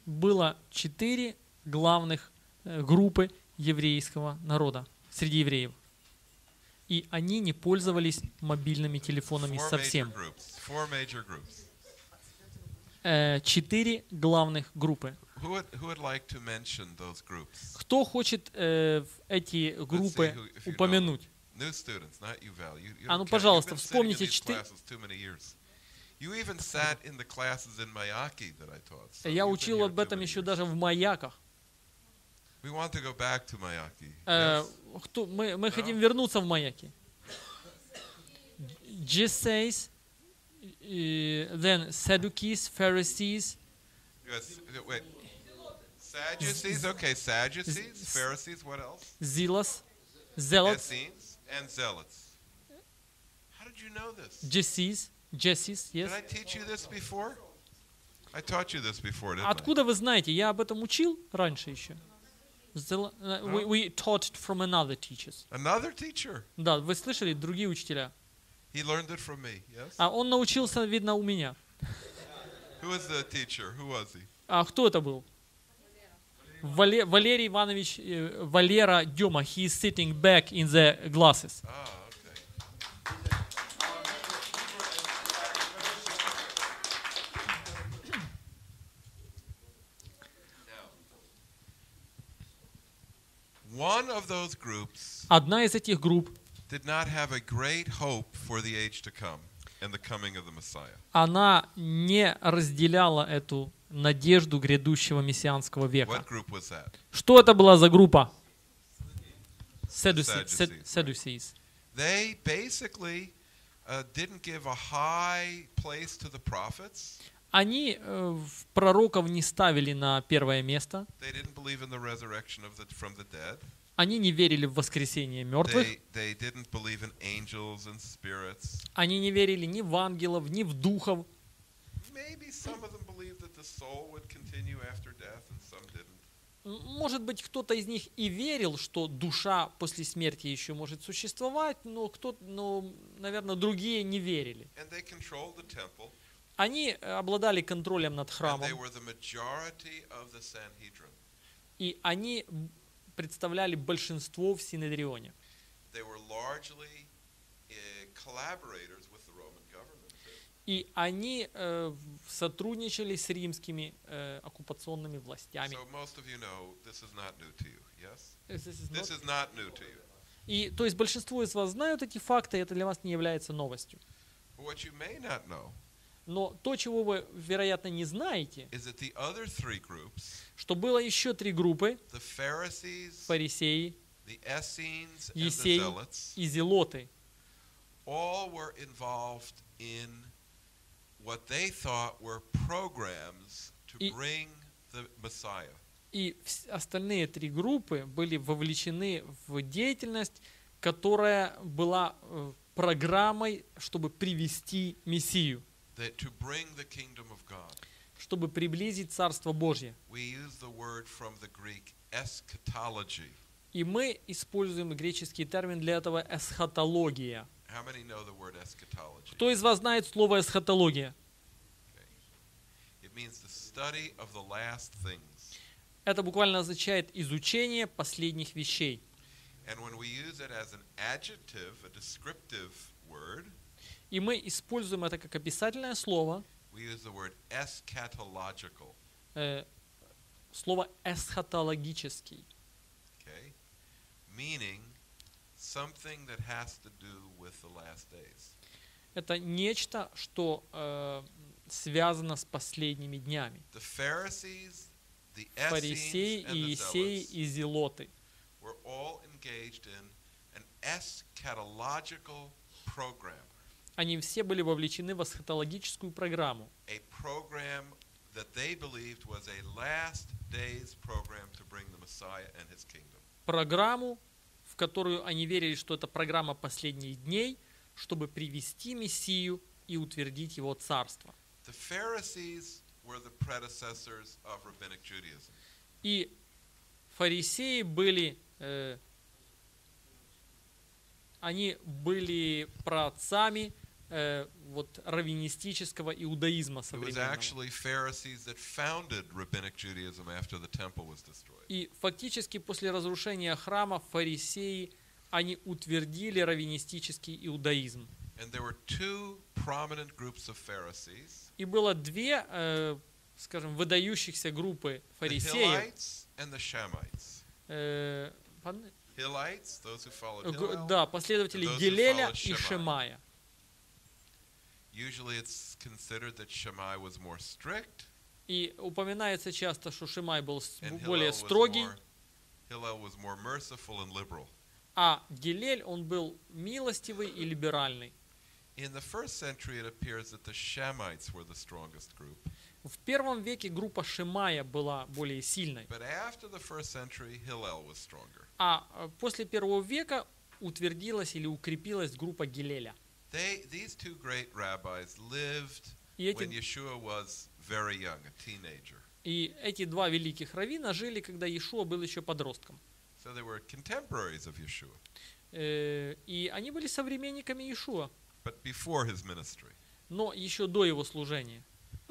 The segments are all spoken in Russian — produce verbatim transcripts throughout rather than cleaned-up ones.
было четыре главных э, группы еврейского народа среди евреев. И они не пользовались мобильными телефонами Four major совсем. groups. Four major groups. Э, Четыре главных группы. Who would, who would like to mention those groups? Кто хочет э, в эти Let's see группы who, if you know them. упомянуть? New students, not you, Val. You, you А don't ну, count. You've пожалуйста, been sitting in вспомните these четыре. classes too many years. You even sat in the classes in Miyake that I taught. So Я you've been учил here об too этом many еще years. даже в маяках. We want to go back to Miyake. Э, Yes? кто, мы, мы Да. хотим вернуться в маяки. Jessays, э, then Sadducees, Pharisees, Yes. Wait. Sadducees. Okay. Sadducees. Pharisees. What else? Zealots, Zealots, Essenes and Zealots. How did you know this? Jessees, Jessees, Did yes. I teach you this before? I taught you this before, didn't Откуда вы знаете? Я об этом учил раньше еще. Зел- э, We, we taught it from another teachers. I? Another teacher. Да, вы слышали, другие учителя. He learned it from me. Yes. А он научился, видно, у меня. Who was the teacher? Who was he? А кто это был? Вале- Валерий Иванович, э, Валера Дема. He is sitting back in the glasses. Ah, okay. One of those groups Одна из этих групп, did not have a great hope for the age to come and the coming of the Messiah. она не разделяла эту надежду грядущего мессианского века. What group was that? Что это была за группа? Sadducees. Sadducees, Sadducees. They basically uh, didn't give a high place to the prophets. Они э, в пророков не ставили на первое место. They didn't believe in the resurrection of the, from the dead. Они не верили в воскресение мертвых. They, they didn't believe in angels and spirits. Они не верили ни в ангелов, ни в духов. Maybe some of them believed that the soul would continue after death and some didn't. М, Может быть, кто-то из них и верил, что душа после смерти еще может существовать, но, кто, но наверное, другие не верили. And they controlled the temple. Они э, обладали контролем над And храмом, they were the majority of the Sanhedrin. и они представляли большинство в Синедрионе. They were largely uh, collaborators with the Roman government. И они э, в- сотрудничали с римскими э, оккупационными властями. So most of you know this is not new to you, yes? This is not- This is not new to you. И, то есть большинство из вас знают эти факты, и это для вас не является новостью. But what you may not know Но то, чего вы, вероятно, не знаете, is that the other three groups, что было еще три группы, the Pharisees, фарисеи, the Essenes, and the Есеи Zealots, и зелоты, all were involved in what they thought were programs to И- bring the Messiah. и вс- остальные три группы были вовлечены в деятельность, которая была э, программой, чтобы привести Мессию, That to bring the kingdom of God. чтобы приблизить Царство Божье. We use the word from the Greek eschatology. И мы используем греческий термин для этого эсхатология. How many know the word eschatology? Кто из вас знает слово эсхатология? It means the study of the last things. Это буквально означает изучение последних вещей. And when we use it as an adjective, a descriptive word, И мы используем это как описательное слово, we use the word eschatological. э, слово эсхатологический. Okay? Meaning something that has to do with the last days. Это нечто, что э, связано с последними днями. The Pharisees, the Фарисеи, Essenes, and и the Есеи, Zealots и Зелоты. were all engaged in an eschatological program. Они все были вовлечены в эсхатологическую программу. A program that they believed was a last days program to bring the Messiah and his kingdom. Программу, в которую они верили, что это программа последних дней, чтобы привести Мессию и утвердить его царство. The Pharisees were the predecessors of rabbinic Judaism. И фарисеи были, э, они были праотцами э, вот раввинистического иудаизма It was современного. actually Pharisees that founded rabbinic Judaism after the temple was destroyed. И фактически после разрушения храма фарисеи, они утвердили раввинистический иудаизм. And there were two prominent groups of Pharisees, И было две, э, скажем, выдающихся группы the фарисеев. Hillites and the Shammaites. Э, пон- Hillites, those who followed э, г- Hillel. Да, последователи those who Гилеля followed и Shammai. Шемая. Usually it's considered that Shammai was more strict И упоминается часто, что Шимай был с- and Hillel более was строгий, more, Hillel was more merciful and liberal. а Гилель, он был милостивый и либеральный. In the first century, it appears that the Shammites were the strongest group. В первом веке группа Шимая была более сильной, But after the first century, Hillel was stronger. а э, после первого века утвердилась или укрепилась группа Гилеля. They, these two great rabbis lived И эти, when Yeshua was very young, a teenager. и эти два великих раввина жили, когда Иешуа был еще подростком. So they were contemporaries of Yeshua, Э, И они были современниками Иешуа, but before his ministry. но еще до его служения.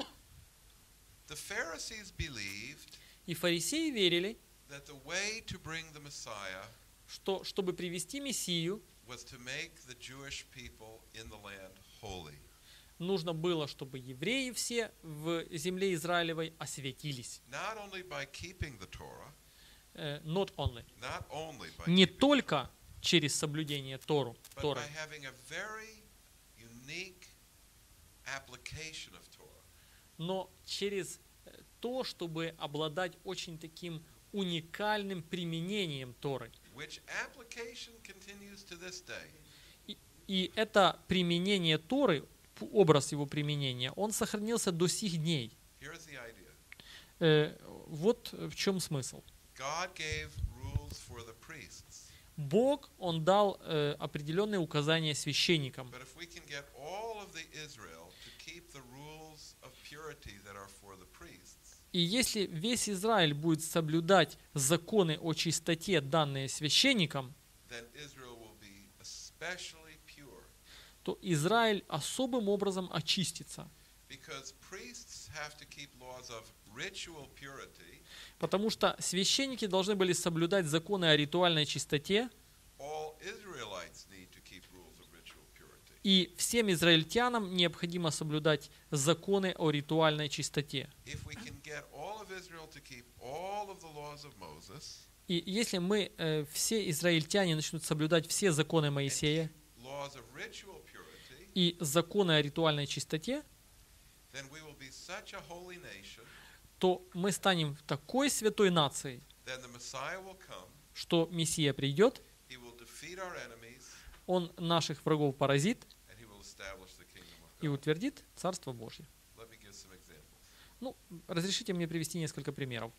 The Pharisees believed И фарисеи верили, that the way to bring the Messiah что чтобы привести Мессию, was to make the Jewish people in the land holy. нужно было, чтобы евреи все в земле Израилевой осветились. Not only by keeping the Torah, Э, Not only. not only by Не keeping, только через соблюдение Тору, but Торы, by having a very unique application of Torah. но через э, то, чтобы обладать очень таким уникальным применением Торы. Which application continues to this day. И, и это применение Торы, п- образ его применения, он сохранился до сих дней. Here's the idea. Э, Вот в чем смысл. God gave rules for the priests. Бог, Он дал э, определенные указания священникам. But if we can get all of the Israel to keep the rules of purity that are for the priests, И если весь Израиль будет соблюдать законы о чистоте, данные священникам, then Israel will be especially pure. то Израиль особым образом очистится. Because priests have to keep laws of ritual purity, Потому что священники должны были соблюдать законы о ритуальной чистоте, all Israelites need to keep rules of ritual purity. и всем израильтянам необходимо соблюдать законы о ритуальной чистоте. If we can get all of Israel to keep all of the laws of Moses, И если мы, э, все израильтяне, начнут соблюдать все законы and Моисея keep laws of ritual purity, и законы о ритуальной чистоте, then we will be such a holy nation, то мы станем такой святой нацией, then the Messiah will come, что Мессия придет, he will defeat our enemies, Он наших врагов поразит and he will establish the kingdom of и God. утвердит Царство Божье. Let me give some examples. Ну, разрешите мне привести несколько примеров.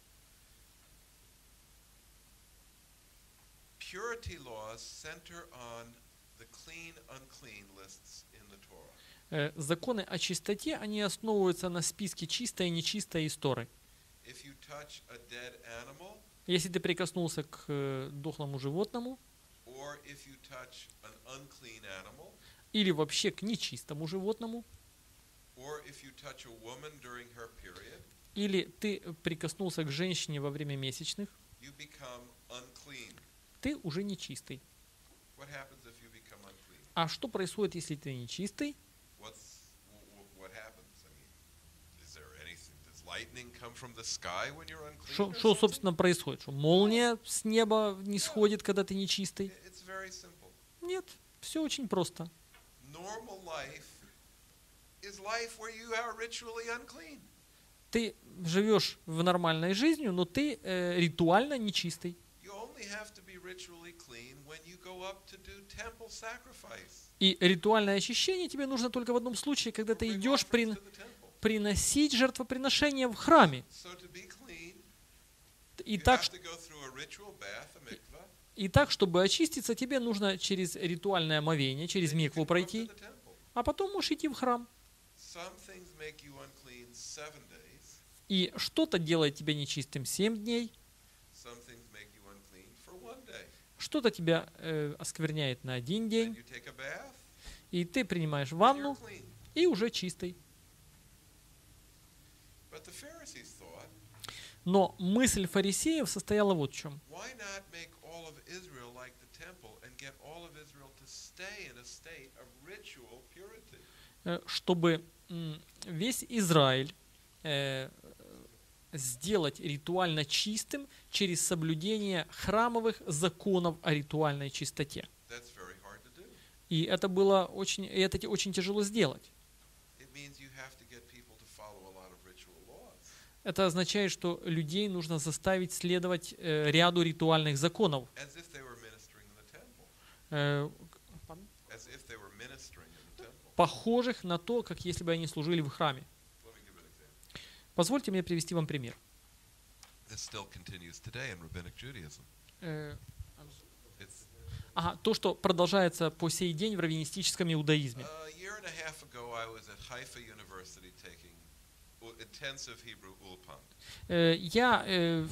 Purity laws center on the clean, unclean lists in the Torah. Э, Законы о чистоте, они основываются на списке чистой и нечистой из Торы. If you touch a dead animal, Если ты прикоснулся к э, дохлому животному or if you touch an unclean animal, или вообще к нечистому животному, or if you touch a woman during her period, или ты прикоснулся к женщине во время месячных, you become unclean. ты уже нечистый. What happens if you become unclean? А что происходит, если ты нечистый? What's wh- wh- what happens? I mean, is there anything? Does lightning come from the sky when you're unclean? Что, or что, something? собственно, происходит? Что молния с неба не сходит, когда ты нечистый? I- It's very simple. Нет, все очень просто. Normal life is life where you are ritually unclean. Ты живешь в нормальной жизнью, но ты э, ритуально нечистый. You only have to be ritually clean when you go up to do temple sacrifice. И ритуальное очищение тебе нужно только в одном случае, когда ты Bring идешь offerings прин- to the temple. приносить жертвоприношение в храме. So to be clean, И you так, have to go through a ritual bath, a mikvah, и так, чтобы очиститься, тебе нужно через ритуальное омовение, через then you микву can go up to пройти, the temple. а потом можешь идти в храм. Some things make you unclean seven days. И что-то делает тебя нечистым семь дней, Some things make you unclean for one day. что-то тебя э, оскверняет на один Then день, you take a bath, И ты принимаешь and you're ванну, clean. и уже чистый. But the Pharisees thought, Но мысль фарисеев состояла вот в чем. why not make all of Israel like the temple and get all of Israel to stay in a state of ritual purity? Э, Чтобы м, весь Израиль э, сделать ритуально чистым через соблюдение храмовых законов о ритуальной чистоте. That's very hard to do. И это было очень, и это те- очень тяжело сделать. It means you have to get people to follow a lot of ritual laws. Это означает, что людей нужно заставить следовать э, ряду ритуальных законов. As if they were ministering in the temple. Э, As if they were ministering in the temple. похожих на то, как если бы они служили в храме. Let me give an example. Позвольте мне привести вам пример. This still continues today in rabbinic Judaism. Э, It's ага, то, что продолжается по сей день в раввинистическом иудаизме. a year and a half ago I was at Haifa University taking u- intensive Hebrew ulpan. Э, я э,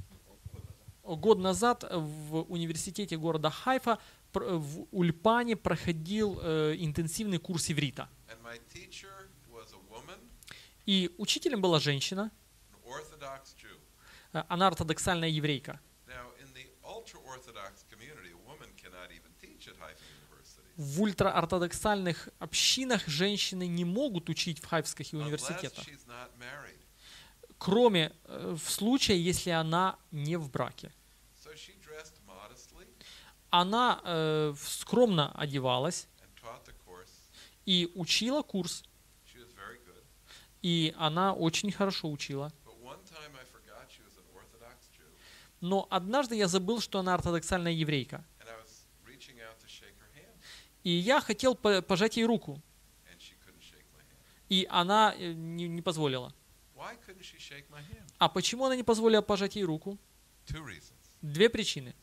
в- год назад в университете города Хайфа пр- в Ульпане проходил э, интенсивный курс иврита. And my teacher was a woman, И учителем была женщина, an Orthodox Jew. э, она ортодоксальная еврейка. Now, in the ultra-Orthodox community, a woman cannot even teach at Haifa University В ультраортодоксальных общинах женщины не могут учить в хайфских unless университетах, she's not married. кроме э, в случае, если она не в браке. So she dressed modestly Она э, скромно одевалась and taught the course. и учила курс, She was very good. и она очень хорошо учила. But one time I forgot she was an Orthodox Jew, Но однажды я забыл, что она ортодоксальная еврейка. and I was reaching out to shake her hand, И я хотел по- пожать ей руку, and she couldn't shake my hand. и она э, не, не позволила. Why couldn't she shake my hand? А почему она не позволила пожать ей руку? Two reasons. Две причины.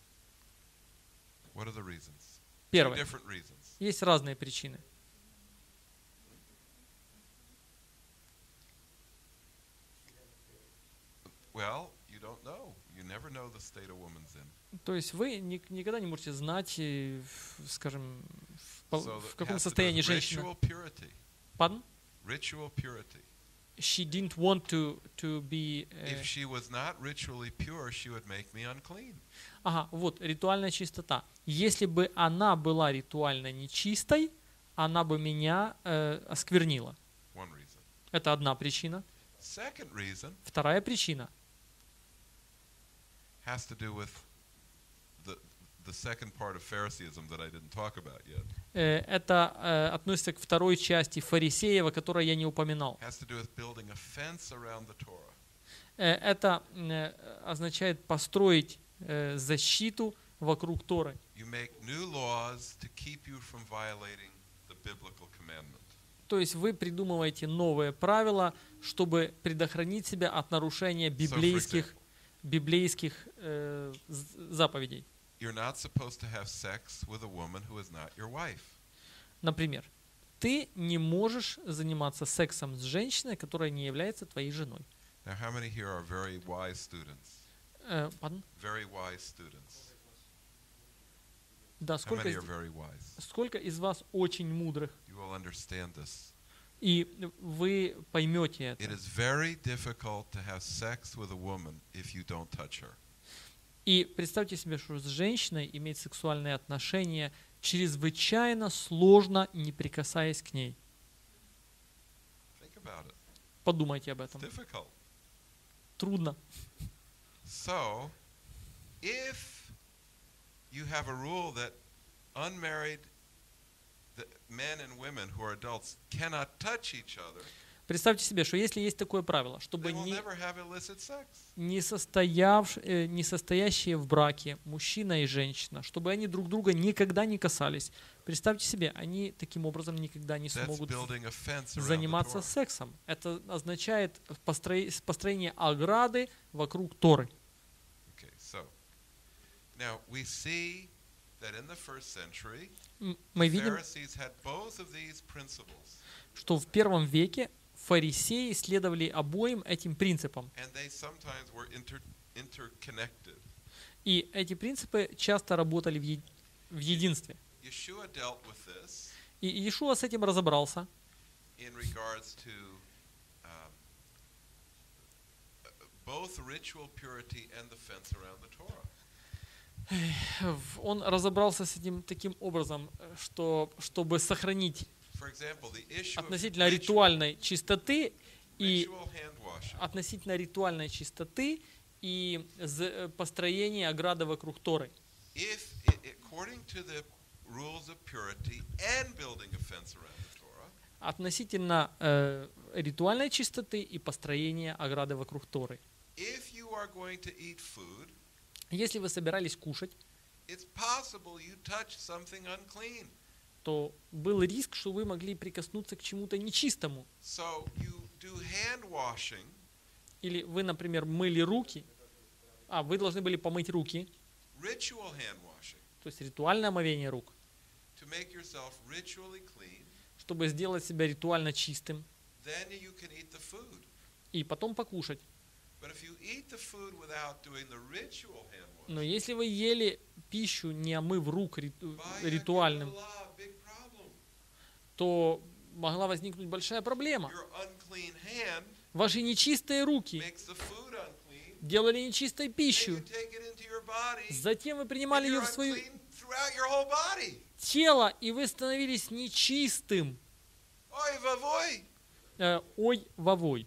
What are the reasons? Two Первое. different reasons. Есть разные причины. Well, you don't know. You never know the state a woman's in. То есть вы ни- никогда не можете знать, э, в- скажем, в, по- So в that каком has to do состоянии with женщина. ritual purity. Pardon? Ritual purity. She didn't want to, to be... э, If she was not ritually pure, she would make me unclean. Ага, вот, ритуальная чистота. Если бы она была ритуально нечистой, она бы меня э, осквернила. One reason. Это одна причина. Second reason Вторая причина has to do with the the second part of Phariseeism that I didn't talk about yet. э, это э, относится к второй части фарисеева, которую я не упоминал. Has to do with building a fence around the Torah. Э, это э, означает построить э, защиту вокруг Торы. You make new laws to keep you from violating the biblical commandment. То есть вы придумываете новые правила, чтобы предохранить себя от нарушения So, for библейских, example, библейских э, з- заповедей. you're not supposed to have sex with a woman who is not your wife. Например, ты не можешь заниматься сексом с женщиной, которая не является твоей женой. Now, how many here are very wise students? Э, pardon? Very wise students. Да, How сколько many из, are very wise? сколько из вас очень мудрых, You will understand this. и вы поймете это. It is very difficult to have sex with a woman if you don't touch her. И представьте себе, что с женщиной иметь сексуальные отношения чрезвычайно сложно, не прикасаясь к ней. Think about it. Подумайте об It's этом. difficult. Трудно. So, if you have a rule that unmarried the men and women who are adults cannot touch each other, Представьте себе, что если есть такое правило, they чтобы will не, never have illicit sex. не, состояв, э, не состоящие в браке мужчина и женщина, чтобы они друг друга никогда не касались. Представьте себе, они таким образом никогда не That's смогут building a fence around the заниматься Torah. сексом. Это означает построи- построение ограды вокруг Торы. Okay, so now we see that in the first century, М, Мы видим, Pharisees had both of these principles, что в первом веке фарисеи следовали обоим этим принципам. and they sometimes were inter- interconnected. И эти принципы часто работали в, е- в единстве. Yeshua dealt with this И Иешуа с этим разобрался. in regards to um, both ritual purity and the fence around the Torah. В- Он разобрался с этим таким образом, э, что чтобы сохранить For example, the issue of относительно ritual, ритуальной чистоты и ritual hand washing. относительно ритуальной чистоты и з- э, построения ограды вокруг Торы. If, i- according to the rules of purity and building a fence around the Torah, Относительно э, ритуальной чистоты и построения ограды вокруг Торы. if you are going to eat food, Если вы собирались кушать, it's possible you touch something unclean. то был риск, что вы могли прикоснуться к чему-то нечистому. So you do hand washing, Или вы, например, мыли руки, а вы должны были помыть руки, ritual hand washing, то есть ритуальное омовение рук, to make yourself ritually clean, чтобы сделать себя ритуально чистым then you can eat the food. и потом покушать. But if you eat the food without doing the ritual hand washing, Но если вы ели пищу, не омыв рук риту- by ритуальным, Yaakov, big problem. то могла возникнуть большая проблема. Your unclean hand Ваши нечистые руки makes the food unclean. делали нечистой Then пищу. you take it into your body. Затем вы And принимали ее you're в свое unclean throughout your whole body. тело, и вы становились нечистым. Oy vavoy. Э, ой, вовой.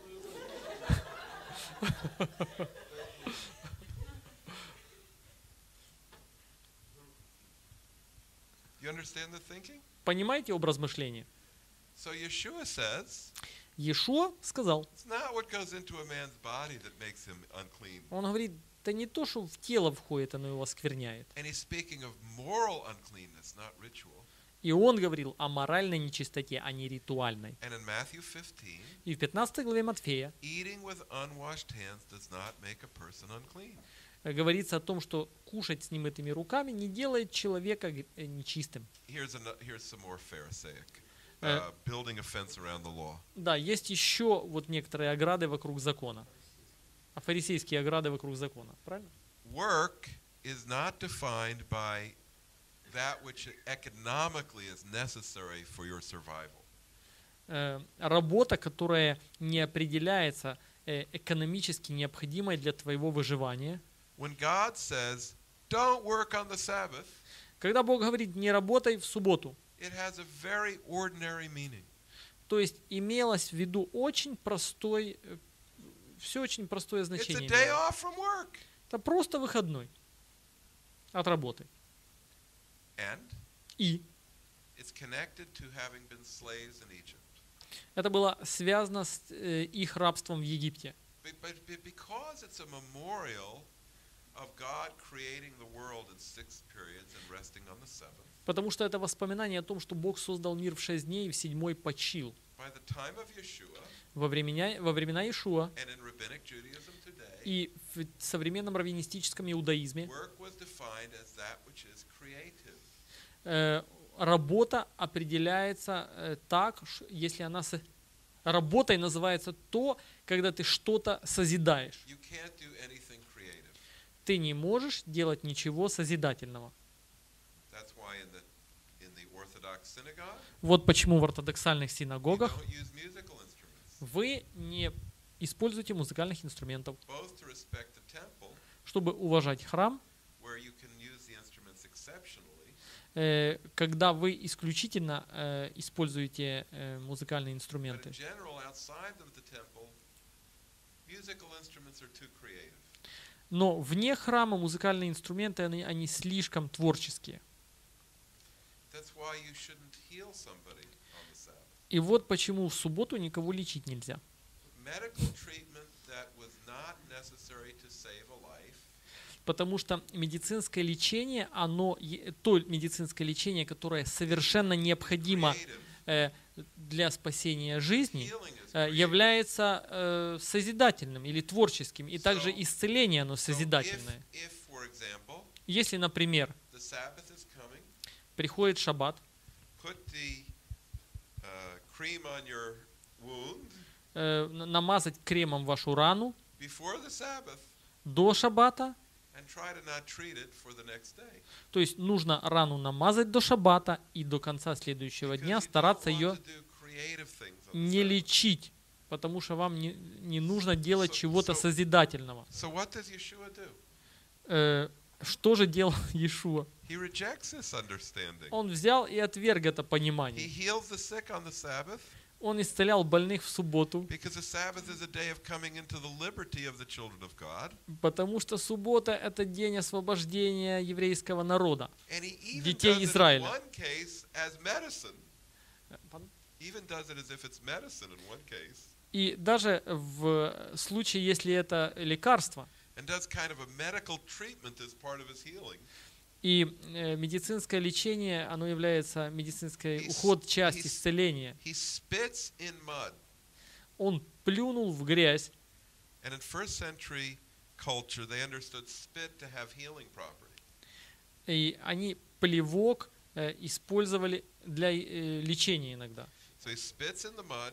You understand the thinking? Понимаете образ мышления? So Yeshua says, Иешуа сказал, it's not what goes into a man's body that makes him unclean. он говорит, это не то, что в тело входит, оно его оскверняет. And he's speaking of moral uncleanness, not ritual. И он говорил о моральной нечистоте, а не ритуальной. And in Matthew fifteen, И в пятнадцатой главе Матфея eating with unwashed hands does not make a person unclean. э, говорится о том, что кушать с немытыми руками не делает человека э, нечистым. Here's, an, here's some more Pharisaic. Uh, Uh, building a fence around the law. Да, есть еще вот некоторые ограды вокруг закона. А фарисейские ограды вокруг закона, правильно? Work is not defined by that which economically is necessary for your survival. Э, Работа, которая не определяется э, экономически необходимой для твоего выживания. When God says, don't work on the Sabbath, Когда Бог говорит «не работай в субботу», it has a very ordinary meaning. то есть имелось в виду очень простой, все очень простое It's a значение. day имело. off from work. Это просто выходной от работы. And И it's connected to having been slaves in Egypt. это было связано с э, их рабством в Египте. But, but, but because it's a memorial of God creating the world in six periods and resting on the seventh, Потому что это воспоминание о том, что Бог создал мир в шесть дней и в седьмой почил. by the time of Yeshua Во времена, во времена Иешуа and in rabbinic Judaism today, и в современном раввинистическом иудаизме work was defined as that which is creative. э, работа определяется э, так, ш- если она... со- Работой называется то, когда ты что-то созидаешь. You can't do anything creative. Ты не можешь делать ничего созидательного. That's why in the in the Orthodox synagogue, Вот почему в ортодоксальных you синагогах don't use musical instruments, вы не используете музыкальных инструментов, both to respect the temple, чтобы уважать храм, where you can use the instruments exceptionally, э, когда вы исключительно э, используете э, музыкальные but инструменты. in general, outside of the temple, musical instruments are too creative. Но вне храма музыкальные инструменты, они, они слишком творческие. That's why you shouldn't heal somebody on the Sabbath. И вот почему в субботу никого лечить нельзя. Medical treatment that was not necessary to save a life Потому что медицинское лечение, оно, е- то медицинское лечение, которое совершенно необходимо creative. э, для спасения жизни, Healing is э, creative. является э, созидательным или творческим. И также So- исцеление, оно So созидательное. if, if, for example, Если, например, the Sabbath is coming, приходит шаббат, put the uh, cream on your wound э, н- намазать кремом вашу рану before the Sabbath, до шаббата and try to not treat it for the next day. То есть нужно рану намазать до шаббата и до конца следующего Because дня you стараться don't want ее to do creative things on the не Sabbath. лечить, потому что вам не, не нужно делать So- чего-то so- созидательного. So what does Yeshua do? Э, что же делал Иешуа? He rejects this understanding. Он взял и отверг это He понимание. heals the sick on the Sabbath Он исцелял больных в субботу, because the Sabbath is a day of coming into the liberty of the children of God. потому что суббота — это день освобождения еврейского народа. And he even Детей does it in Израиля. one case as medicine. Even does it as if it's medicine in one case. И даже в случае, если это лекарство, And does kind of a medical treatment as part of his healing. и э, медицинское лечение, оно является медицинский He's- уход, часть he's- исцеления. He spits in mud. Он плюнул в грязь, And in first century culture, they understood spit to have healing property. и они плевок э, использовали для э, лечения иногда. So he spits in the mud,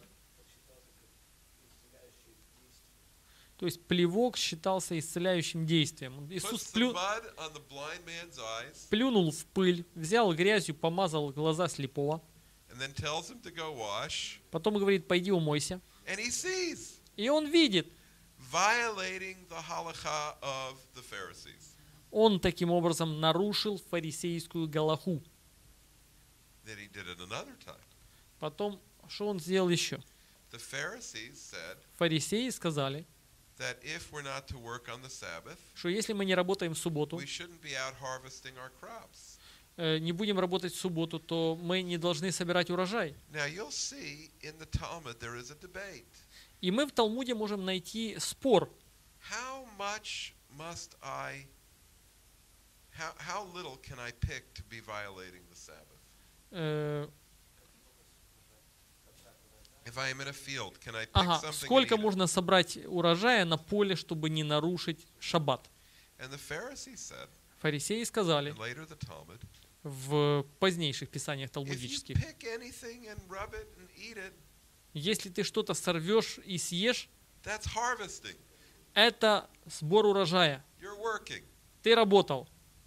То есть плевок считался исцеляющим действием. Иисус puts the плю- mud on the blind man's eyes, плюнул в пыль, взял грязью, помазал глаза слепого, and then tells him to go wash. потом говорит: пойди умойся. And he sees, И он видит, violating the halakha of the Pharisees. он таким образом нарушил фарисейскую галаху. Then he did it another time. Потом, что он сделал еще? The Pharisees said Фарисеи сказали, that if we're not to work on the Sabbath, что если мы не работаем в субботу, we shouldn't be out harvesting our crops. э, не будем работать в субботу, то мы не должны собирать урожай. Now you'll see in the Talmud there is a debate. И мы в Талмуде можем найти спор. How much must I, how, how little can I pick to be violating the Sabbath? Э, If I am in a field, can I pick ага, something and сколько eat it? можно собрать урожая на поле, чтобы не нарушить шаббат? And the Pharisees said, Фарисеи сказали and later the Talmud, в позднейших писаниях if you талмудических: pick anything and rub it and eat it, если ты что-то сорвешь и съешь, that's harvesting. это сбор урожая. You're working. Ты работал.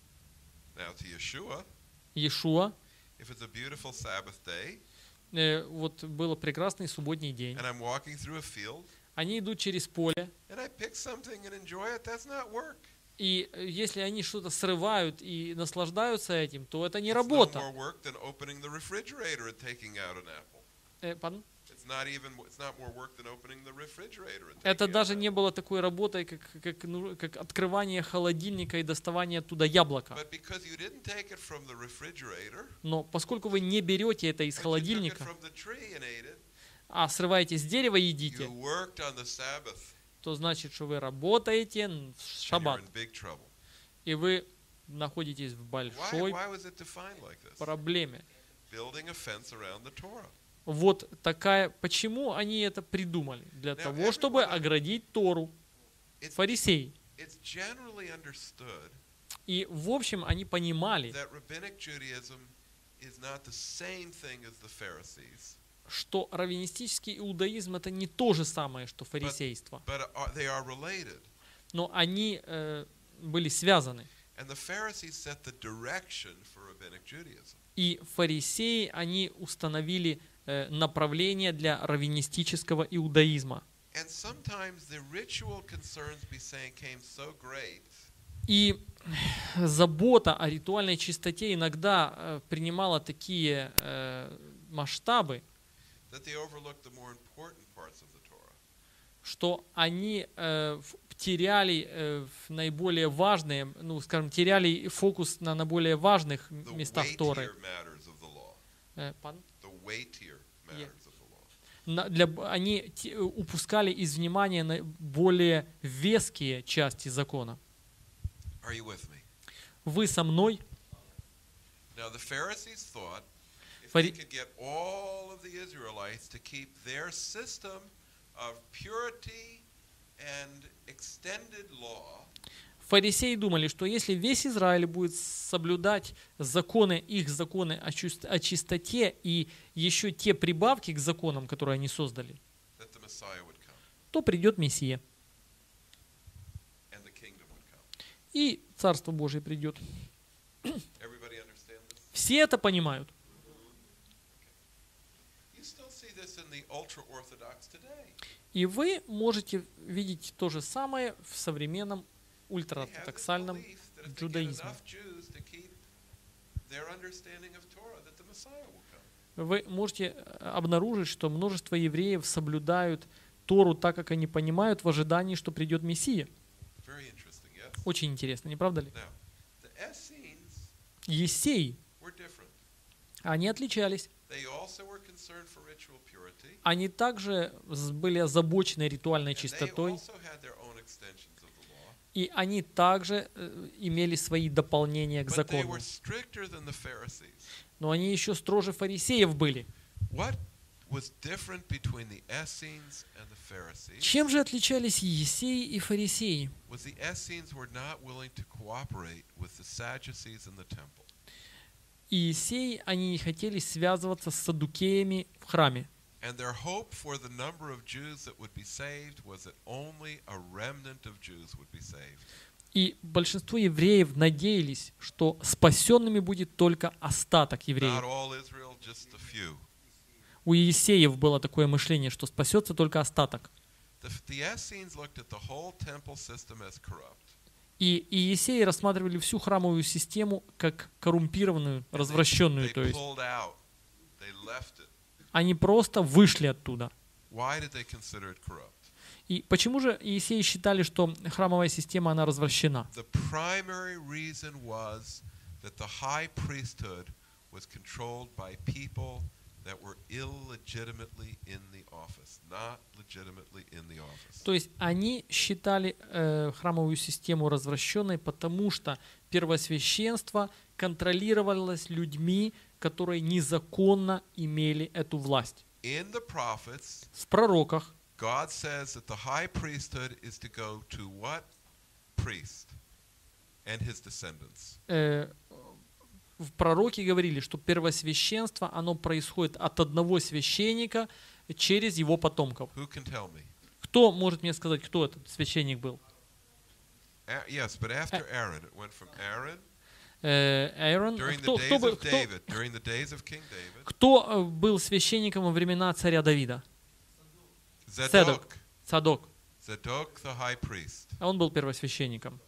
Now to Yeshua, Иешуа, if it's a beautiful Sabbath day, э, вот был прекрасный субботний день. and I'm walking through a field, Они идут через поле, and I pick something and enjoy it, that's not work. и э, если они что-то срывают и наслаждаются этим, то это не It's no работа. more work than opening the refrigerator and taking out an apple. Э, пардон? It's not even. It's not more work than opening the refrigerator and Это taking out даже an не apple. было такой работой, как, как, ну, как открывание холодильника и доставание оттуда яблока. But because you didn't take it from the refrigerator, Но поскольку вы не берете это из but you took it холодильника, from the tree and ate it, а срываете с дерева и you едите, worked on the Sabbath, то значит, что вы работаете в and you're шаббат, in big trouble. и вы находитесь в Why, большой why was it defined like this? проблеме. Building a fence around the Torah. Вот такая, почему они это придумали? Для Now, того, чтобы everyone- оградить Тору, It's, фарисеи. it's generally understood И, в общем, они понимали, that rabbinic Judaism is not the same thing as the Pharisees, что раввинистический иудаизм — это не то же самое, что фарисейство. but are, they are related. Но они э, были связаны. And the Pharisees set the direction for rabbinic Judaism. И фарисеи, они установили э, направление для раввинистического иудаизма. And sometimes the ritual concerns became so great И забота о ритуальной чистоте иногда э, принимала такие э, масштабы, that they overlooked the more important parts of the Torah. что они э, в- теряли э, в наиболее важные, ну, скажем, теряли фокус на наиболее важных The местах Торы. weightier matters of the law. Э, пардон? The weightier Yeah. matters of the law. На- для, б- они те- упускали из внимания на- более веские части закона. Are you with me? Вы со мной? Now the Pharisees thought if Фари- they could get all of the Israelites to keep their system of purity and extended law, Фарисеи думали, что если весь Израиль будет соблюдать законы, их законы о, чис- о чистоте и еще те прибавки к законам, которые они создали, that the Messiah would come то придет Мессия, and the kingdom would come. и Царство Божие придет. Everybody understand this? Все это понимают. You still see this in the ultra-Orthodox today. И вы можете видеть то же самое в современном They have this ультраортодоксальном belief that if they get джудаизме. enough Jews to keep their understanding of Torah, that the Messiah will come. Вы можете обнаружить, что множество евреев соблюдают Тору так, как они понимают, в ожидании, что придет Мессия. Very interesting, yes? Очень интересно, не правда ли? Now, the Essenes Есеи, were different. они отличались. They also were concerned for ritual purity. Они также с- были озабочены ритуальной And they чистотой, also had their own extensions of the law. и они также э, имели свои дополнения к But they закону. were stricter than the Pharisees. Но они еще строже фарисеев были. What was different between the Essenes and the Pharisees Чем же отличались Есеи и фарисеи? was the Essenes were not willing to cooperate with the Sadducees in the temple. И Есеи, они не хотели связываться с саддукеями в храме. And their hope for the number of Jews that would be saved was that only a remnant of Jews would be saved. И большинство евреев надеялись, что спасенными будет только остаток Not евреев. all Israel, just a few. У Есеев было такое мышление, что спасется только остаток. The, the Essenes looked at the whole temple system as corrupt. И, и Есеи рассматривали всю храмовую систему как коррумпированную, развращенную. They То есть pulled out. They left it. они просто вышли оттуда. Why did they consider it corrupt? И почему же Есеи считали, что храмовая система, она развращена? The primary reason was that the high priesthood was controlled by people that were illegitimately in the office, not legitimately in the office. То есть они считали э, храмовую систему развращенной, потому что первосвященство контролировалось людьми, которые незаконно имели эту власть. In the prophets, В пророках God says that the high priesthood is to go to what? Priest and his descendants. э, в пророке говорили, что первосвященство, оно происходит от одного священника через его потомков. Who can tell me? Кто может мне сказать, кто этот священник был? A- yes, but after Aaron, it went from Aaron Э, Aaron. during the Кто, кто, days был- of кто- David, during the days of King David. кто, э, был священником во времена царя Давида? Zadok. Цадок. Zadok, the high priest. А он был первосвященником.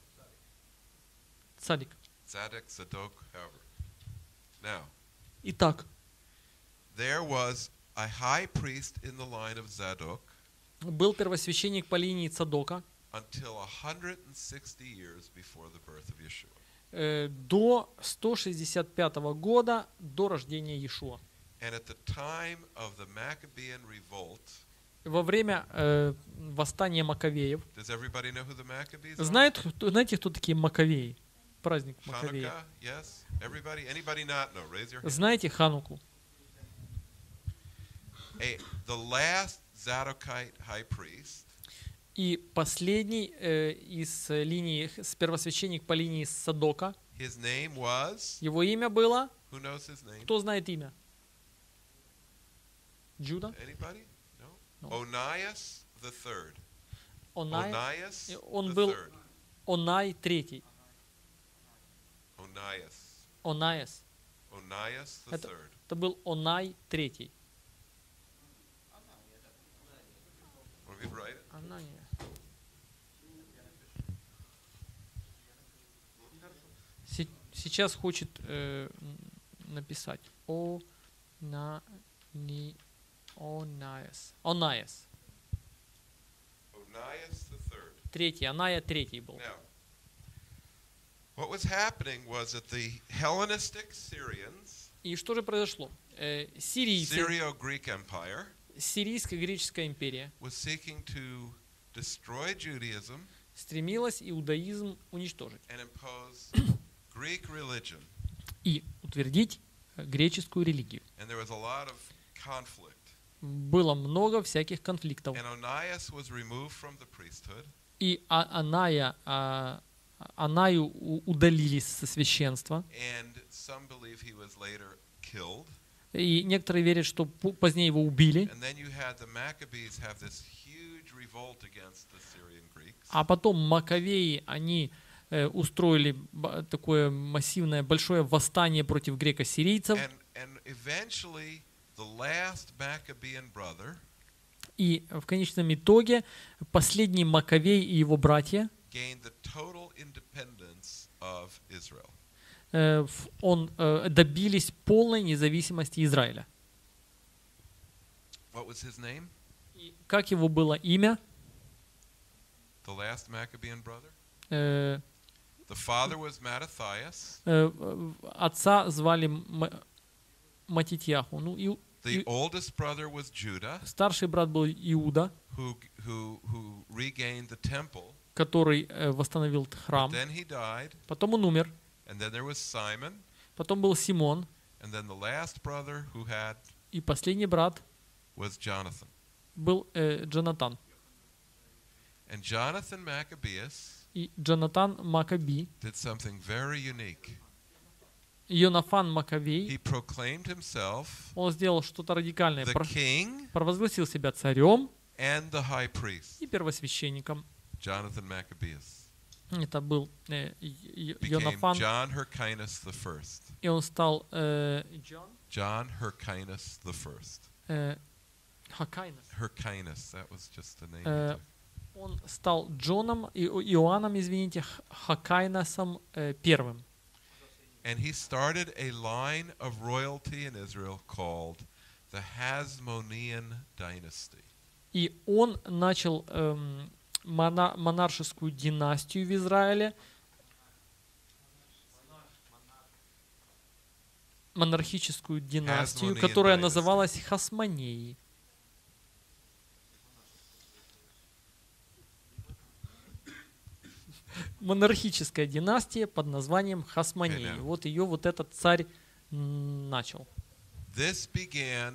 Цадик. Zadok, Zadok, however. Now, Итак, there was a high priest in the line of Zadok был первосвященник по линии Цадока until one hundred sixty years before the birth of Yeshua. э, до сто шестьдесят пятого года, до рождения Иешуа. And at the time of the Maccabean revolt, Во время э, восстания Маковеев. does everybody know who the Maccabees are? Знает, кто- знаете, кто такие Маковеи? Праздник Маковеев. Hanukkah, yes? Everybody? Anybody not know? Raise your hand. Знаете Хануку? A, the last Zadokite high priest И последний э, из э, линии, с- первосвященник по линии Садока, his name was, его имя было, who knows his name? кто знает имя? Джуда? Anybody? No? No. Onias the third. Онай, Onias И он the был- third. Онай третий. Onias. Онаес. Onias the Это- third. Это был Онай третий. Want me to write it? Анания. Се- Сейчас хочет э, м, написать О на ни Онаес. Онаес. Onias the third. Третий. Аная третий был. Now, what was happening was that the Hellenistic Syrians, И что же произошло? Э, сирийцы, Syrio-Greek Empire, Сирийско-греческая империя was seeking to destroy Judaism стремилась иудаизм уничтожить and impose Greek religion. и утвердить э, греческую религию. And there was a lot of conflict. Было много всяких конфликтов. And Onias was removed from the priesthood, И А- Аная, а, Анаю у- удалились со священства. and some believe he was later killed. И некоторые верят, что пу- позднее его убили. And then you had the Maccabees have this huge revolt against the Syrian Greeks. А потом Маковеи, они э, устроили ба- такое массивное большое восстание против греко-сирийцев. And, and eventually, the last Maccabean brother И в конечном итоге последний Маковей и его братья, gained the total independence of Israel. э, в- он, э, добились полной независимости Израиля. What was his name? И как его было имя? The last Maccabean brother? Э, The father was Mattathias. э, э, Отца звали М- Матитьяху. Ну, и, The и oldest brother was Judah, старший брат был Иуда, who, who, who regained the temple. который э, восстановил храм. Then he died, Потом он умер. and then there was Simon, Потом был Симон. and then the last brother who had И последний брат was Jonathan. был э, Джонатан. And Jonathan Maccabeus И Джонатан Макаби, did something very unique. Йонафан Маковей, He proclaimed himself он сделал что-то радикальное. the Про- king провозгласил себя царем and the high priest. и первосвященником. Jonathan Maccabeus Это был э, Й- became Йонафан, John Hyrcanus the first. и он стал э, Джон, John Hyrcanus the first. э, Хакайнес. Hyrcanus, that was just the name. Э, he took. Он стал Джоном, и- Иоанном, извините, Х- Хакайнесом э, первым. And he started a line of royalty in Israel called the Hasmonean dynasty. И он начал эм, мона- монаршескую династию в Израиле, монархическую династию, Hasmonean которая dynasty. называлась Хасмонеей. Монархическая династия под названием Хасмонеи. Okay, now. Вот ее вот этот царь м, начал. This began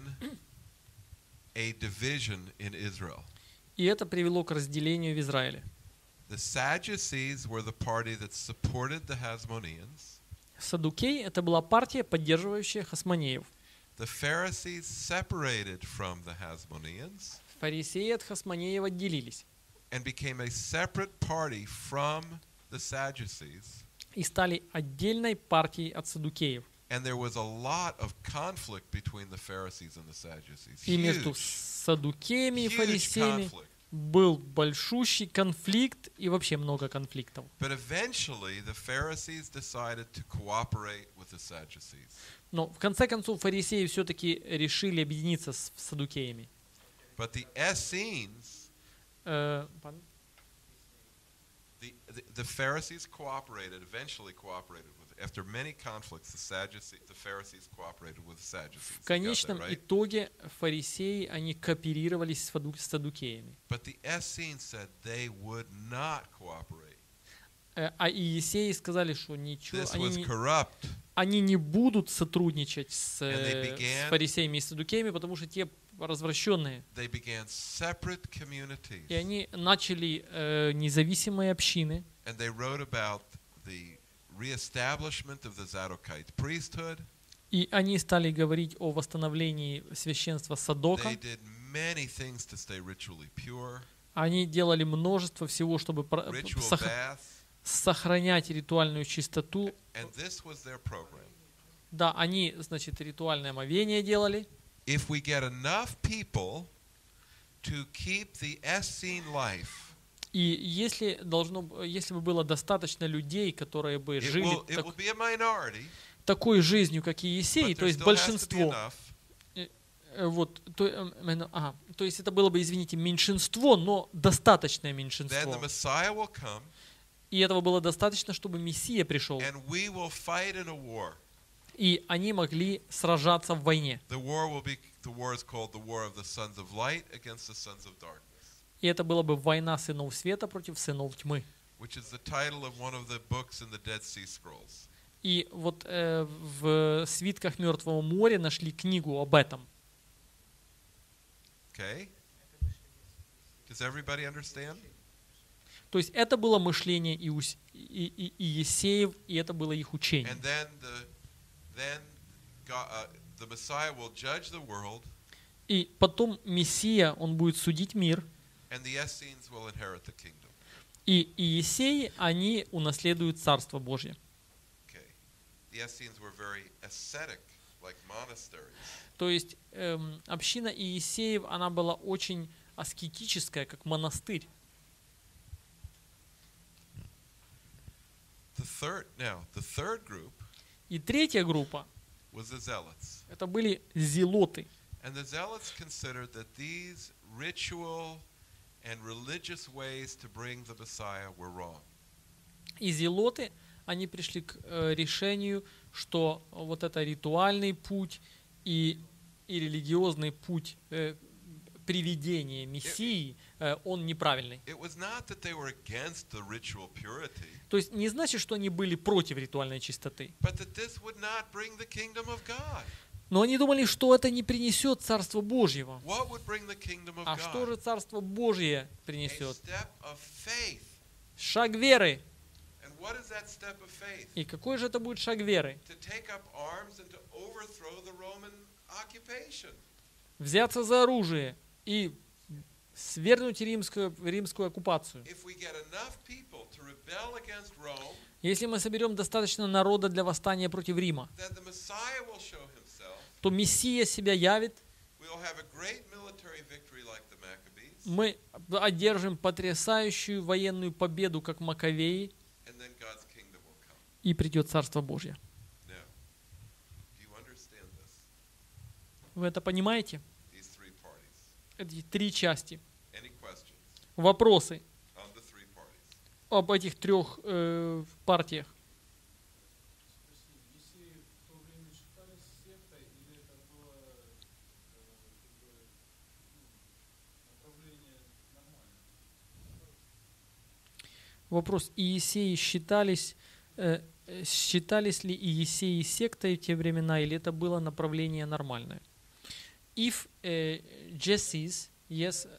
a division in Israel. И это привело к разделению в Израиле. The Sadducees were the party that supported the Hasmoneans. Саддукей — это была партия, поддерживающая Хасмонеев. The Pharisees separated from the Hasmoneans Фарисеи от Хасмонеев отделились and became a separate party from the Sadducees. и стали отдельной партией от саддукеев. And there was a lot of conflict between the Pharisees and the Sadducees. И между Huge, саддукеями и huge фарисеями conflict. был большущий конфликт и вообще много конфликтов. But eventually, the Pharisees decided to cooperate with the Sadducees. Но в конце концов фарисеи все-таки решили объединиться с саддукеями. But the Essenes, Э, пардон? the, the, the Pharisees cooperated, eventually cooperated with, after many conflicts, the Sadducees, the Pharisees cooperated with the Sadducees. В You got that, конечном right? итоге фарисеи, они кооперировались с фаду- с саддукеями. But the Essenes said they would not cooperate. Э, А иесеи сказали, что ничего, This они was не, corrupt. они не будут сотрудничать с, And they э, began- с фарисеями и саддукеями, потому что те развращенные. They began separate communities. И они начали э, независимые общины. And they wrote about the reestablishment of the Zadokite priesthood. И они стали говорить о восстановлении священства Садока. They did many things to stay ritually pure. Они делали множество всего, чтобы про- Ritual сох- baths. сохранять ритуальную чистоту. And this was their program. Да, они, значит, ритуальное омовение делали. If we get enough people to keep the Essene life, И если, должно, б- если бы было достаточно людей, которые бы it жили will, it так- will be a minority, такой жизнью, как и but Иисей, то there есть still has to be большинство, enough э, вот, то, э, именно- ага, то есть это было бы, извините, меньшинство, но достаточное then the меньшинство. Messiah will come, И этого было достаточно, чтобы Мессия пришел. and we will fight in a war. И они могли сражаться в войне. The war will be, the war is called the war of the sons of light against the sons of darkness, И это была бы война сынов света против сынов тьмы. which is the title of one of the books in the Dead Sea Scrolls. И вот э, в свитках Мертвого моря нашли книгу об этом. Okay? Does everybody understand? То есть это было мышление Иус- и, и, и Иесеев, и это было их учение. And then the then God, uh, the Messiah will judge the world, И потом Мессия, он будет судить мир, and the Essenes will inherit the kingdom. И Иесеи, они унаследуют Царство Божье. Okay. The Essenes were very ascetic, like monasteries. То есть эм, община Иесеев, она была очень аскетическая, как монастырь. The third, now, the third group И третья группа, was the Zealots. это были зелоты. And the Zealots considered that these ritual and religious ways to bring the Messiah were wrong. И зелоты, они пришли к э, решению, что вот это ритуальный путь и, и религиозный путь э, приведения Мессии, э, он неправильный. It was not that they were against the ritual purity, То есть не значит, что они были против ритуальной чистоты. but that this would not bring the kingdom of God. Но они думали, что это не принесет Царство Божьего. What would bring the kingdom of А что God? же Царство Божье A принесет? step of faith. Шаг веры. And what is that step of faith? И какой же это будет шаг веры? To take up arms and to overthrow the Roman occupation. Взяться за оружие и свергнуть римскую, римскую оккупацию. If we get enough people to rebel against Rome, Если мы соберем достаточно народа для восстания против Рима, then the Messiah will show himself. то Мессия себя явит, We'll have a great military victory like the Maccabees, мы одержим потрясающую военную победу, как Маковеи, and then God's kingdom will come. и придет Царство Божье. Now, do you understand this? Вы это понимаете? These three parties. Эти три части. Any questions Вопросы on the three parties? об этих трех э, партиях. Вопрос: Иесеи считались, э, э, считались ли Иесеи сектой в те времена, или это было направление нормальное? If uh, Jesses, yes,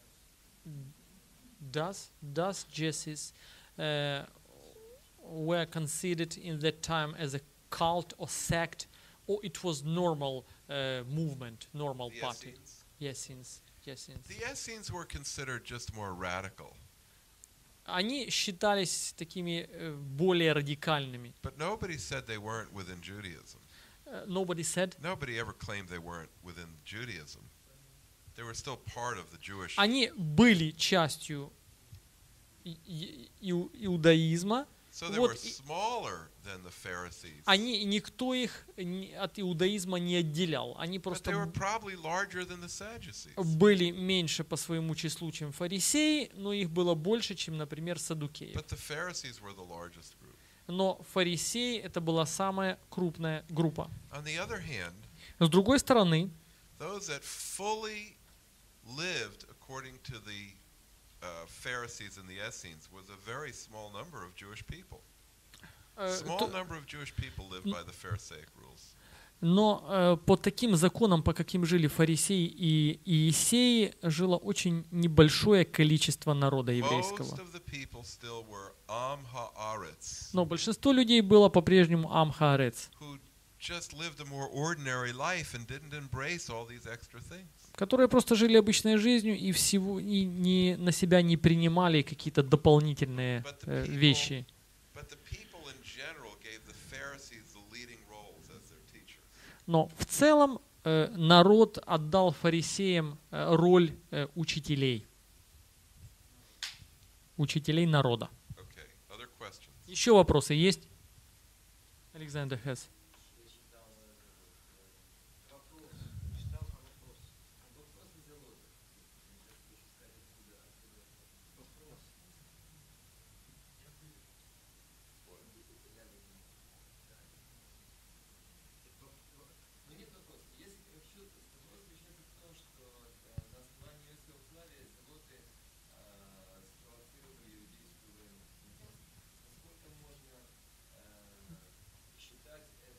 does does Jesses uh, were considered in that time as a cult or sect, or it was normal uh, movement, normal The party? Essenes? Yes, Essenes. The Essenes were considered just more radical, Они считались такими э, более радикальными. but nobody said they weren't within Judaism. Uh, nobody said. Nobody ever claimed they weren't within Judaism. They were still part of the Jewish. Они были частью и- и- иу- иудаизма. So they вот were и- smaller than the Pharisees. Они, никто их ни- от иудаизма не отделял. Они But просто they were б- probably larger than the Sadducees. были меньше по своему числу, чем фарисеи, но их было больше, чем, например, саддукеи. But the Pharisees were the largest group. Но фарисеи — это была самая крупная группа. On the other hand, С другой стороны, those that fully lived according to the uh, Pharisees and the Essenes was a very small number of Jewish people. э, Small то- number of Jewish people lived by the Pharisaic rules. но э, по таким законам, по каким жили фарисеи и иесеи, жило очень небольшое количество народа еврейского. Most of the people still were Am Haaretz, Но большинство людей было по-прежнему Ам-Хаарец, who just lived a more ordinary life and didn't embrace all these extra things. которые просто жили обычной жизнью и всего и не, на себя не принимали какие-то дополнительные But the э, people- вещи. But the people in general gave the Pharisees the leading roles as their teachers. Но в целом э, народ отдал фарисеям э, роль э, учителей. Учителей народа. Okay, other questions? Еще вопросы есть? Александр Хесс. Насколько можно э, считать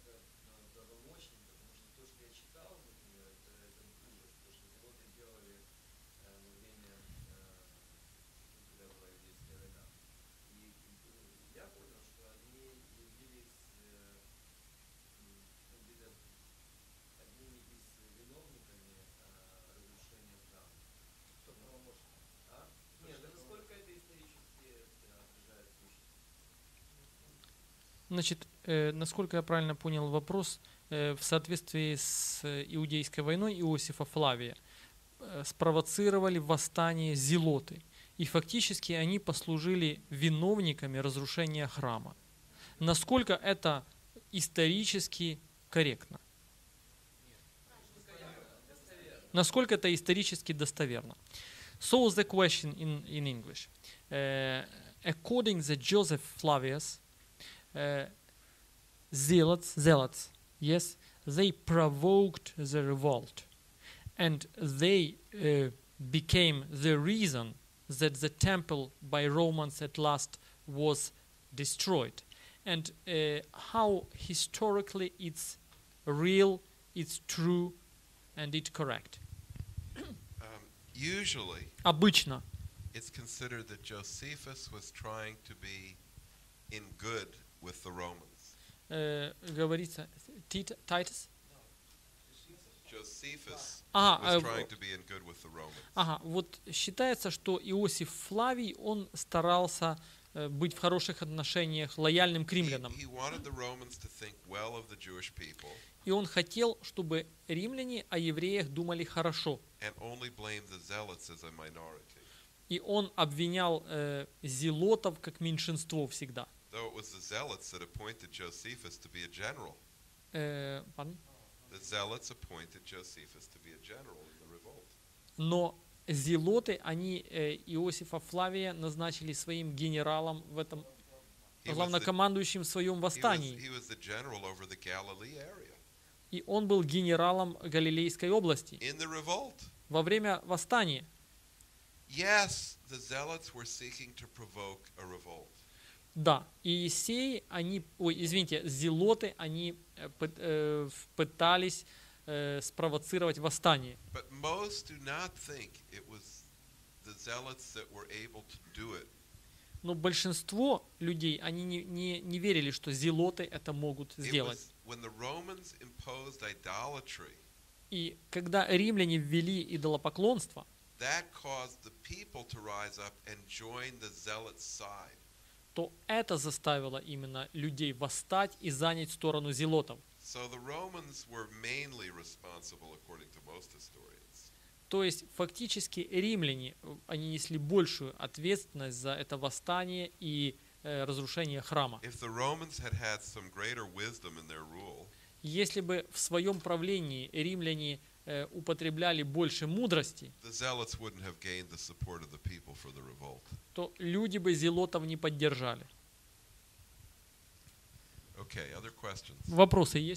Значит, э, насколько я правильно понял вопрос, э, в соответствии с Иудейской войной Иосифа Флавия э, спровоцировали восстание зелоты. И фактически они послужили виновниками разрушения храма. Насколько это исторически корректно? Насколько это исторически достоверно? So the question in, in English. Uh, according to Joseph Flavius, uh, zealots, zealots, yes, they provoked the revolt, and they uh, became the reason that the temple by Romans at last was destroyed. And uh, how historically it's real, it's true, and it's correct. Um, usually, Обычно it's considered that Josephus was trying to be in good with the Romans. э, говорится Тит- Тайтус. Josephus Ага, was э, trying to be in good with the Romans. ага, вот считается, что Иосиф Флавий, он старался э, быть в хороших отношениях, лояльным к He, римлянам. he wanted the Romans to think well of the Jewish people И он хотел, чтобы римляне о евреях думали хорошо. and only blamed the zealots as a minority. И он обвинял э, зелотов как меньшинство всегда. Though it was the zealots that appointed Josephus to be a general. Э, pardon? The zealots appointed Josephus to be a general in the revolt. Но зелоты, они э, Иосифа Флавия назначили своим генералом в этом, He was the- главнокомандующим в своем He was, восстании. he was the general over the Galilee area. И он был генералом Галилейской области In the revolt. во время восстания. Yes, the zealots were seeking to provoke a revolt. Да, и Есеи, они, ой, извините, зелоты, они э, пыт- э, в- пытались э, спровоцировать восстание. But most do not think it was the zealots that were able to do it. Но большинство людей, они не, не, не верили, что зелоты это могут It сделать. was when the Romans imposed idolatry, И когда римляне ввели идолопоклонство, that caused the people to rise up and join the zealots' side. то это заставило именно людей восстать и занять сторону зелотов. So the Romans were mainly responsible, according to most historians. То есть фактически римляне, э, они несли большую ответственность за это восстание и э, разрушение храма. If the Romans had had some greater wisdom in their rule, Если бы в своем правлении римляне э, употребляли больше мудрости, the zealots wouldn't have gained the support of the people for the revolt. то люди бы зелотов не поддержали. Okay, other questions? Вопросы есть?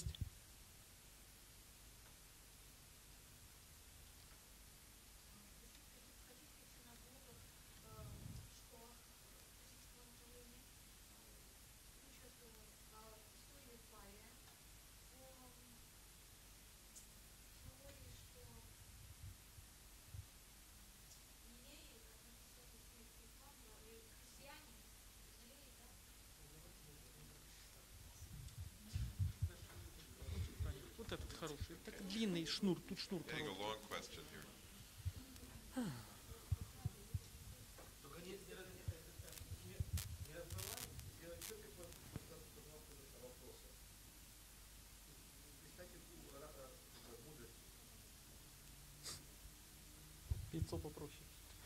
Вот этот хороший. Так длинный шнур, тут шнур Getting a короткий. long question here. Лицо попроще.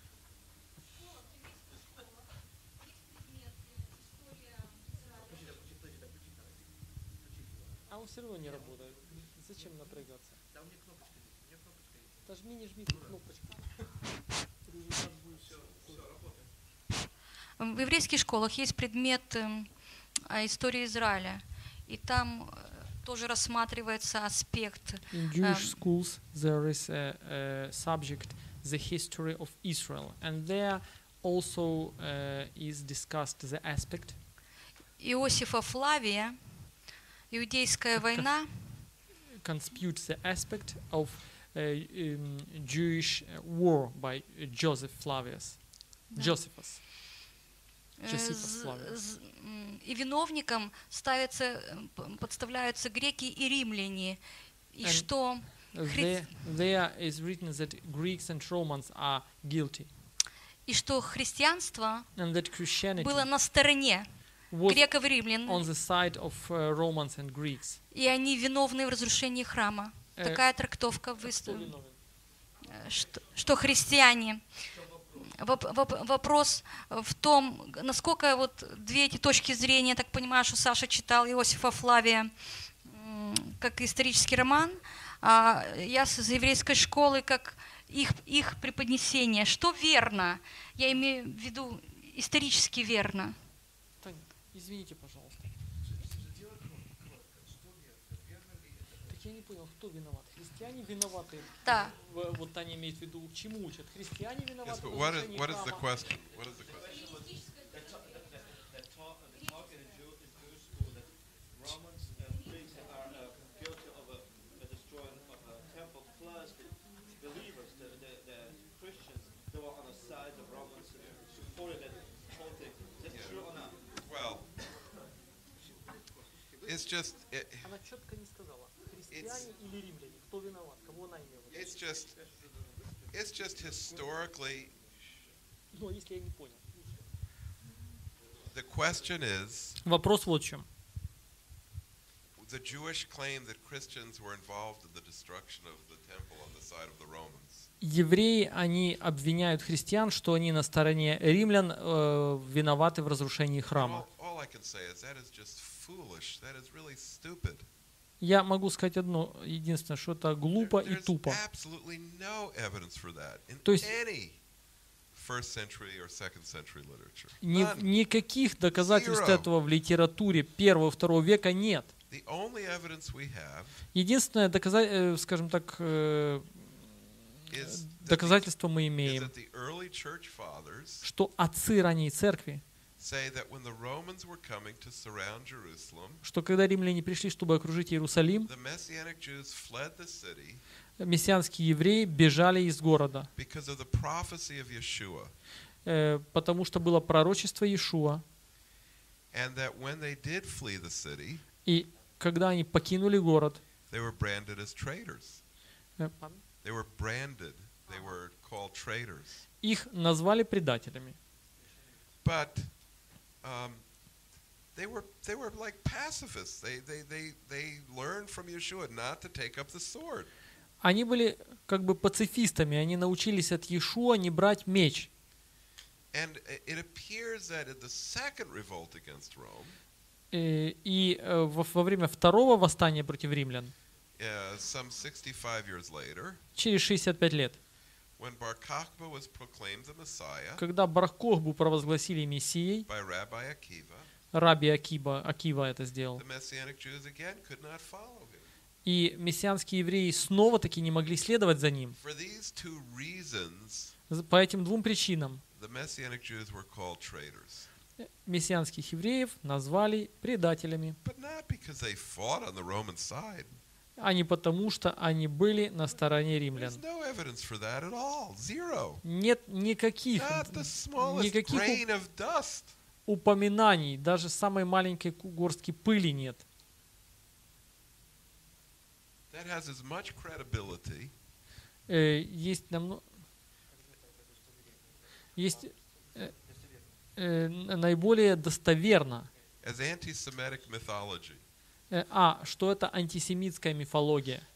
А он все равно не работает. Зачем напрягаться? Да, у меня кнопочка есть. У меня кнопочка есть. Да жми, не жми тут кнопочку. Результат будет Все, все, работает. В еврейских школах есть предмет эм, о истории Израиля, и там э, тоже рассматривается аспект. In Jewish schools, there is a, a subject, the history of Israel, and there also uh, is discussed the aspect Иосифа Флавия, Иудейская война, consputes the aspect of uh, um, Jewish uh, war by uh, Joseph Flavius, Да. Josephus. э, Josephus з- Flavius. з- м, и виновникам ставятся, э, п- подставляются греки и римляне, и And что There, there is written that Greeks and Romans are guilty, и что христианство and that Christianity было на стороне was греков и римлян, on the side of uh, Romans and Greeks. и они виновны в разрушении храма. Э, Такая трактовка Кто выставлена. виновен? Что, что христиане. Воп- воп- вопрос в том, насколько вот две эти точки зрения, я так понимаю, что Саша читал Иосифа Флавия м, как исторический роман, а я с из еврейской школы как их, их преподнесение. Что верно? Я имею в виду исторически верно. Таня, извините, пожалуйста. Так я не понял, кто виноват? Христиане виноваты? Да. В- Вот Таня имеет в виду, чему учат? Христиане Yes, виноваты but в what is, разрушении what is the храма? question? What is the question? They're ta- that- that talk- they're talking in Jew- in Jewish school that Romans and Greeks are uh, guilty of a, a destroying of a temple, plus the believers, the, the, the Christians, they were on the side of Romans and supported that whole thing. That's true or not? Well, it's just it, Она четко не сказала, христиане или римляне, кто виноват, кого она имела в виду. it's just it's just historically Ну, а если я не понял. the question is Вопрос вот в чем. the Jewish claim that Christians were involved in the destruction of the temple on the side of the Romans. Евреи, они обвиняют христиан, что они на стороне римлян э, виноваты в разрушении храма. All, all I can say is that is just foolish. That is really stupid. Я могу сказать одно, единственное, что это глупо и There's тупо. absolutely no evidence for that in То есть- any first century or second century literature. Ни- None. никаких доказательств Zero. этого в литературе первого-второго века нет. The only evidence we have Единственное доказательство, скажем так, э, is that, the, доказательство мы is имеем, that the early church fathers что отцы ранней церкви, say that when the Romans were coming to surround Jerusalem, что когда римляне пришли, чтобы окружить Иерусалим, the Messianic Jews fled the city мессианские евреи бежали из города, because of the prophecy of Yeshua, э, потому что было пророчество Иешуа, and that when they did flee the city, и когда они покинули город, they were branded as traitors. э, They were branded. They were called traitors. их назвали предателями. But um, they were they were like pacifists. They they they they learned from Yeshua not to take up the sword. Они были как бы пацифистами, они научились от Иешуа не брать меч. And i- it appears that in the second revolt against Rome, Э, И э, во во время второго восстания против римлян, uh, some sixty-five years later, через шестьдесят пять лет, when Bar Kokhba was proclaimed the Messiah когда Бар-Кохбу провозгласили мессией, by Rabbi Akiva, раби Акива, Акива это сделал, the Messianic Jews again could not follow him. и мессианские евреи снова-таки не могли следовать за ним. For these two reasons, З- По этим двум причинам the Messianic Jews were called traitors. э, мессианских евреев назвали предателями, But not because they fought on the Roman side. а не потому, что они были на стороне римлян. There's no evidence for that at all. Zero. Нет никаких, Not the smallest никаких у- grain of dust. упоминаний, даже самой маленькой ку- горстки пыли нет. That has as much credibility Э, Есть намного... Есть э, э, н- наиболее достоверно, as anti-Semitic mythology. э, а, что это антисемитская мифология.